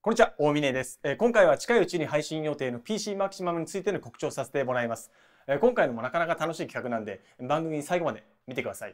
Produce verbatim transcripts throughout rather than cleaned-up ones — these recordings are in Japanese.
こんにちは、大峰です。えー今回は近いうちに配信予定の ピーシー マキシマムについての告知をさせてもらいます。えー今回のもなかなか楽しい企画なんで、番組最後まで見てください。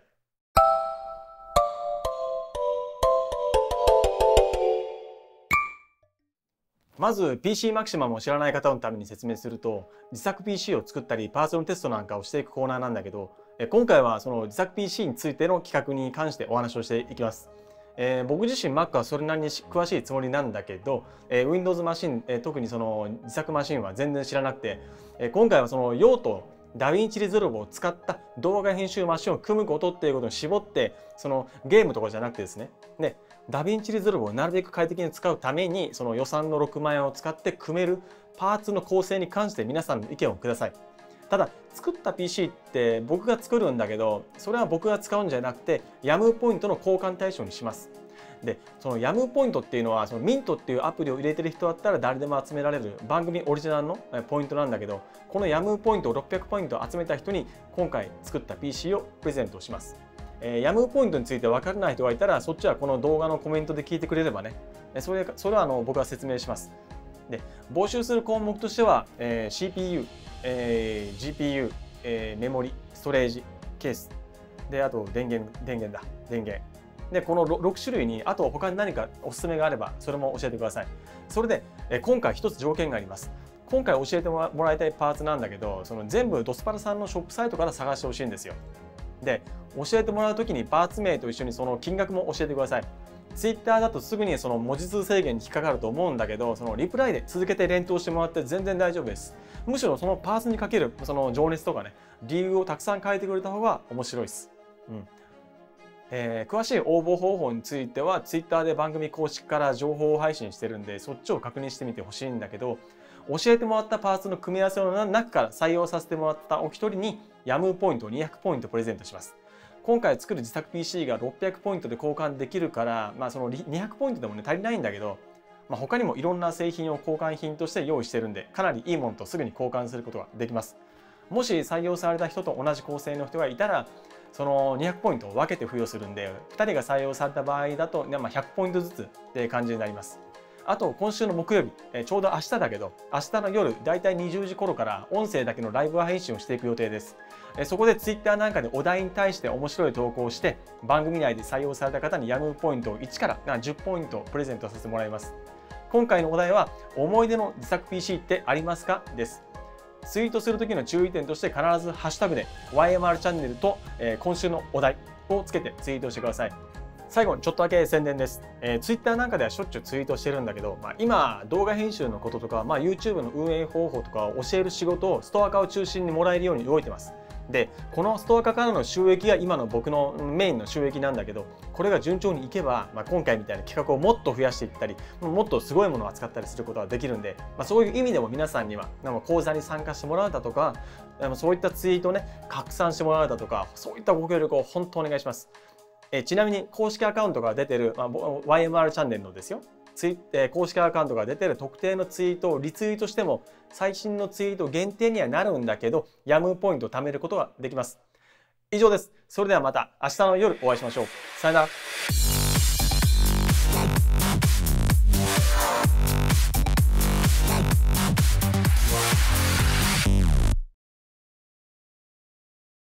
まず ピーシー マキシマムを知らない方のために説明すると、自作 ピーシー を作ったりパーツのテストなんかをしていくコーナーなんだけど、えー今回はその自作 ピーシー についての企画に関してお話をしていきます。えー僕自身 Mac はそれなりに詳しいつもりなんだけど、えー Windows マシン、えー特にその自作マシンは全然知らなくて、えー今回はその用途ダヴィンチリゾルブを使った動画編集マシンを組むことっていうことに絞って、そのゲームとかじゃなくてですね、でダヴィンチリゾルブをなるべく快適に使うために、その予算のろくまんえんを使って組めるパーツの構成に関して皆さんの意見をください。ただ作った ピーシー って僕が作るんだけど、それは僕が使うんじゃなくて ヤムー ポイントの交換対象にします。でその ヤムー ポイントっていうのは、そのミントっていうアプリを入れてる人だったら誰でも集められる番組オリジナルのポイントなんだけど、この ヤムー ポイントをろっぴゃくポイント集めた人に今回作った ピーシー をプレゼントします。えー、ヤムー ポイントについて分からない人がいたら、そっちはこの動画のコメントで聞いてくれればね、それそれはあの僕が説明します。で募集する項目としては、えー、シーピーユー、えー、ジーピーユー、えー、メモリ、ストレージ、ケースで、あと電源、電源だ、電源。で、このろく種類に、あと他に何かおすすめがあれば、それも教えてください。それで、え今回一つ条件があります。今回教えてもらいたいパーツなんだけど、その全部ドスパラさんのショップサイトから探してほしいんですよ。で、教えてもらうときにパーツ名と一緒にその金額も教えてください。Twitter だとすぐにその文字数制限に引っかかると思うんだけど、そのリプライで続けて連投してもらって全然大丈夫です。むしろそのパーツにかけるその情熱とかね、理由をたくさん書いてくれた方が面白いです。うんえー、詳しい応募方法については Twitter で番組公式から情報を配信してるんで、そっちを確認してみてほしいんだけど、教えてもらったパーツの組み合わせの中から採用させてもらったお一人に ヤムー ポイントをにひゃくポイントプレゼントします。今回作る自作 ピーシー がろっぴゃくポイントで交換できるから、まあ、そのにひゃくポイントでもね足りないんだけど、まあ、他にもいろんな製品を交換品として用意してるんで、かなりいいものとすぐに交換することができます。もし採用された人と同じ構成の人がいたら、そのにひゃくポイントを分けて付与するんで、ふたりが採用された場合だと、まあ、ひゃくポイントずつって感じになります。あと今週の木曜日、ちょうど明日だけど、明日の夜だいたいにじゅうじ頃から音声だけのライブ配信をしていく予定です。そこで Twitter なんかでお題に対して面白い投稿をして、番組内で採用された方に ヤムー ポイントをいちからじゅうポイントプレゼントさせてもらいます。今回のお題は、思い出の自作 ピーシー ってありますかです。ツイートするときの注意点として、必ずハッシュタグで ワイエムアール チャンネルと、えー、今週のお題をつけてツイートしてください。最後にちょっとだけ宣伝です。えー、Twitter なんかではしょっちゅうツイートしてるんだけど、まあ、今動画編集のこととか、まあ、YouTube の運営方法とかを教える仕事をストア化を中心にもらえるように動いてます。で、このストア化からの収益が今の僕のメインの収益なんだけど、これが順調にいけば、まあ、今回みたいな企画をもっと増やしていったり、もっとすごいものを扱ったりすることができるんで、まあ、そういう意味でも皆さんには講座に参加してもらうだとか、そういったツイートをね拡散してもらうだとか、そういったご協力を本当お願いします。えちなみに公式アカウントが出てる、まあ、ワイエムアール チャンネルのですよ、ツイえー、公式アカウントが出てる特定のツイートをリツイートしても、最新のツイート限定にはなるんだけど、ヤムー ポイントを貯めることができます。以上です。それではまた明日の夜お会いしましょう。さよなら。